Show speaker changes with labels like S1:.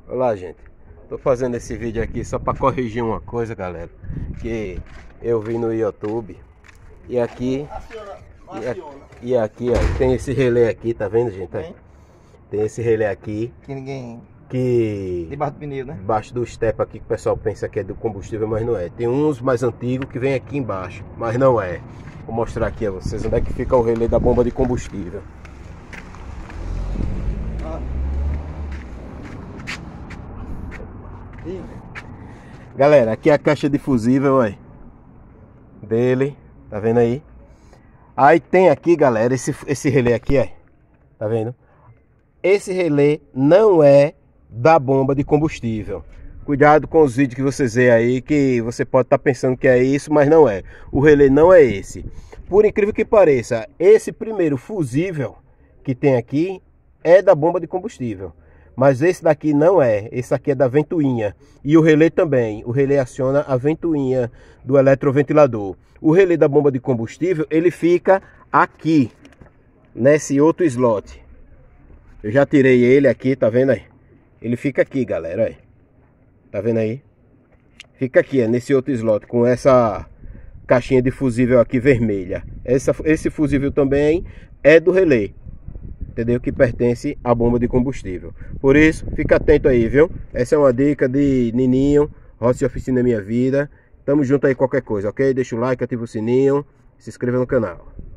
S1: Olá, gente. Tô fazendo esse vídeo aqui só para corrigir uma coisa, galera, que eu vi no YouTube. E aqui e aqui, ó, tem esse relé aqui, tá vendo, gente? Tem esse relé aqui
S2: Que ninguém...
S1: que
S2: Debaixo do pneu, né?
S1: debaixo do step aqui, que o pessoal pensa que é do combustível, mas não é. Tem uns mais antigos que vem aqui embaixo, mas não é. Vou mostrar aqui a vocês onde é que fica o relé da bomba de combustível. Galera, aqui é a caixa de fusível, ó, dele, tá vendo aí? Aí tem aqui, galera, esse relé aqui, ó, tá vendo? Esse relé não é da bomba de combustível. Cuidado com os vídeos que vocês veem aí, que você pode estar pensando que é isso, mas não é. O relé não é esse. Por incrível que pareça, esse primeiro fusível que tem aqui é da bomba de combustível. Mas esse daqui não é, esse aqui é da ventoinha. E o relé também, o relé aciona a ventoinha do eletroventilador. O relé da bomba de combustível, ele fica aqui, nesse outro slot. Eu já tirei ele aqui, tá vendo aí? Ele fica aqui, galera, aí. Tá vendo aí? Fica aqui, é, nesse outro slot, com essa caixinha de fusível aqui vermelha. Esse fusível também é do relé, entendeu? Que pertence à bomba de combustível. Por isso, fica atento aí, viu? Essa é uma dica de Nininho, Rossi Oficina Minha Vida. Tamo junto aí, qualquer coisa, ok? Deixa o like, ativa o sininho, se inscreva no canal.